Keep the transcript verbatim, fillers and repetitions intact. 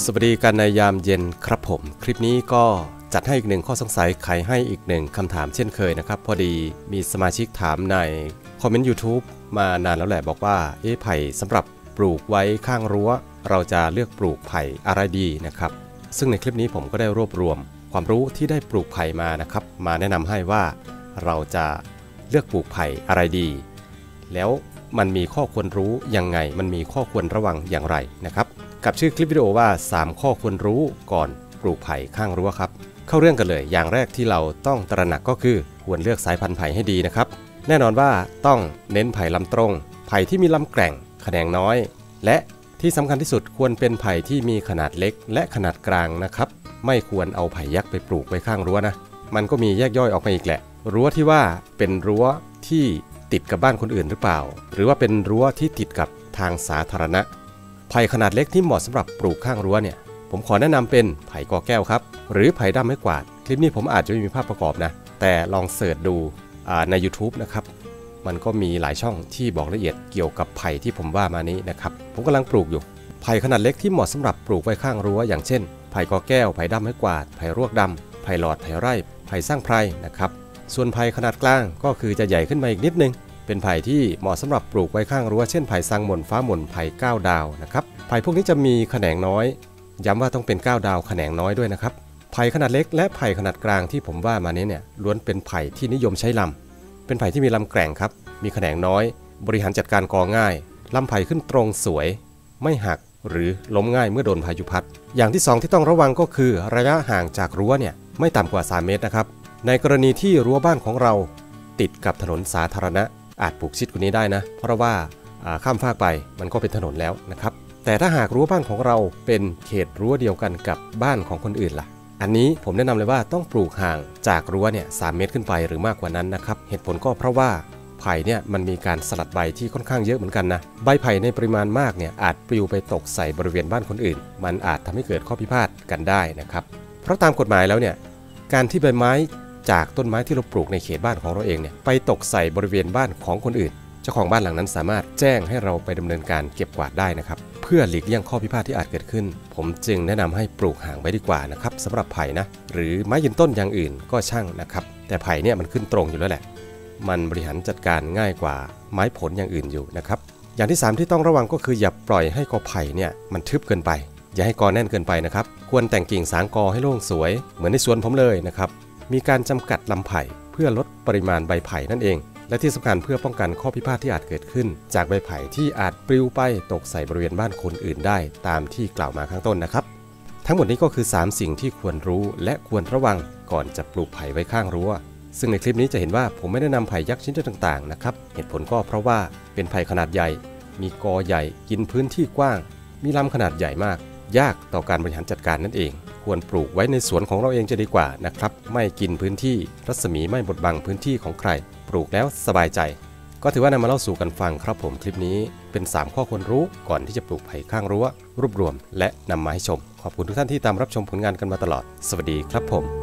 วัสดีกันในยามเย็นครับผมคลิปนี้ก็จัดให้อีกหนึ่งข้อสงสัยไขให้อีกหนึ่งคำถามเช่นเคยนะครับพอดีมีสมาชิกถามในคอมเมนต์ YouTube มานานแล้วแหละบอกว่าเอ๊ะไผ่สำหรับปลูกไว้ข้างรั้วเราจะเลือกปลูกไผ่อะไรดีนะครับซึ่งในคลิปนี้ผมก็ได้รวบรวมความรู้ที่ได้ปลูกไผ่มานะครับมาแนะนำให้ว่าเราจะเลือกปลูกไผ่อะไรดีแล้วมันมีข้อควรรู้ยังไงมันมีข้อควรระวังอย่างไรนะครับกับชื่อคลิปวิดีโอว่าสามข้อควรรู้ก่อนปลูกไผ่ข้างรั้วครับเข้าเรื่องกันเลยอย่างแรกที่เราต้องตระหนักก็คือควรเลือกสายพันธุ์ไผ่ให้ดีนะครับแน่นอนว่าต้องเน้นไผ่ลำตรงไผ่ที่มีลำแกร่งแขนงน้อยและที่สำคัญที่สุดควรเป็นไผ่ที่มีขนาดเล็กและขนาดกลางนะครับไม่ควรเอาไผ่ยักษ์ไปปลูกไว้ข้างรั้วนะมันก็มีแยกย่อยออกมาอีกแหละรั้วที่ว่าเป็นรั้วที่ติดกับบ้านคนอื่นหรือเปล่าหรือว่าเป็นรั้วที่ติดกับทางสาธารณะไผ่ขนาดเล็กที่เหมาะสำหรับปลูกข้างรั้วเนี่ยผมขอแนะนำเป็นไผ่กอแก้วครับหรือไผ่ด้ามไม้กวาดคลิปนี้ผมอาจจะไม่มีภาพประกอบนะแต่ลองเสิร์ชดูใน YouTube นะครับมันก็มีหลายช่องที่บอกละเอียดเกี่ยวกับไผ่ที่ผมว่ามานี้นะครับผมกำลังปลูกอยู่ไผ่ขนาดเล็กที่เหมาะสำหรับปลูกไว้ข้างรั้วอย่างเช่นไผ่กอแก้วไผ่ด้ามไม้กวาดไผ่รวกดำไผ่หลอดไผ่ไร่ไผ่สร้างไพรนะครับส่วนไผ่ขนาดกลางก็คือจะใหญ่ขึ้นมาอีกนิดนึงเป็นไผ่ที่เหมาะสำหรับปลูกไว้ข้างรั้วเช่นไผ่ซางหม่นฟ้าหม่นไผ่เก้าดาวนะครับไผ่พวกนี้จะมีแขนงน้อยย้ำว่าต้องเป็นเก้าดาวแขนงน้อยด้วยนะครับไผ่ขนาดเล็กและไผ่ขนาดกลางที่ผมว่ามานี้เนี่ยล้วนเป็นไผ่ที่นิยมใช้ลำเป็นไผ่ที่มีลำแกร่งครับมีแขนงน้อยบริหารจัดการกอง่ายลำไผ่ขึ้นตรงสวยไม่หักหรือล้มง่ายเมื่อโดนพายุพัดอย่างที่สองที่ต้องระวังก็คือระยะห่างจากรั้วเนี่ยไม่ต่ำกว่าสามเมตรนะครับในกรณีที่รั้วบ้านของเราติดกับถนนสาธารณะอาจปลูกชิดกว่านี้ได้นะเพราะว่าข้ามฟากไปมันก็เป็นถนนแล้วนะครับแต่ถ้าหากรั้วบ้านของเราเป็นเขตรั้วเดียวกันกับบ้านของคนอื่นล่ะอันนี้ผมแนะนำเลยว่าต้องปลูกห่างจากรั้วเนี่ยสามเมตรขึ้นไปหรือมากกว่านั้นนะครับเหตุผลก็เพราะว่าไผ่เนี่ยมันมีการสลัดใบที่ค่อนข้างเยอะเหมือนกันนะใบไผ่ในปริมาณมากเนี่ยอาจปลิวไปตกใส่บริเวณบ้านคนอื่นมันอาจทำให้เกิดข้อพิพาทกันได้นะครับเพราะตามกฎหมายแล้วเนี่ยการที่ใบไม้จากต้นไม้ที่เราปลูกในเขตบ้านของเราเองเนี่ยไปตกใส่บริเวณบ้านของคนอื่นเจ้าของบ้านหลังนั้นสามารถแจ้งให้เราไปดำเนินการเก็บกวาดได้นะครับเพื่อหลีกเลี่ยงข้อพิพาทที่อาจเกิดขึ้นผมจึงแนะนำให้ปลูกห่างไว้ดีกว่านะครับสำหรับไผ่นะหรือไม้ยืนต้นอย่างอื่นก็ช่างนะครับแต่ไผ่เนี่ยมันขึ้นตรงอยู่แล้วแหละมันบริหารจัดการง่ายกว่าไม้ผลอย่างอื่นอยู่นะครับอย่างที่สามที่ต้องระวังก็คืออย่าปล่อยให้กอไผ่เนี่ยมันทึบเกินไปอย่าให้กอแน่นเกินไปนะครับควรแต่งกิ่งสางกอให้โล่งสวยเหมือนในสวนผมเลยนะครับมีการจำกัดลำไผ่เพื่อลดปริมาณใบไผ่นั่นเองและที่สำคัญเพื่อป้องกันข้อพิพาทที่อาจเกิดขึ้นจากใบไผ่ที่อาจปลิวไปตกใส่บริเวณบ้านคนอื่นได้ตามที่กล่าวมาข้างต้นนะครับทั้งหมดนี้ก็คือสามสิ่งที่ควรรู้และควรระวังก่อนจะปลูกไผ่ไว้ข้างรั้วซึ่งในคลิปนี้จะเห็นว่าผมไม่ได้นำไผ่ยักษ์ชิ้นต่างๆนะครับเหตุผลก็เพราะว่าเป็นไผ่ขนาดใหญ่มีกอใหญ่กินพื้นที่กว้างมีลำขนาดใหญ่มากยากต่อการบริหารจัดการนั่นเองควรปลูกไว้ในสวนของเราเองจะดีกว่านะครับไม่กินพื้นที่รัศมีไม่บดบังพื้นที่ของใครปลูกแล้วสบายใจก็ถือว่านำมาเล่าสู่กันฟังครับผมคลิปนี้เป็นสามข้อควรรู้ก่อนที่จะปลูกไผ่ข้างรั้วรวบรวมและนำมาให้ชมขอบคุณทุกท่านที่ตามรับชมผลงานกันมาตลอดสวัสดีครับผม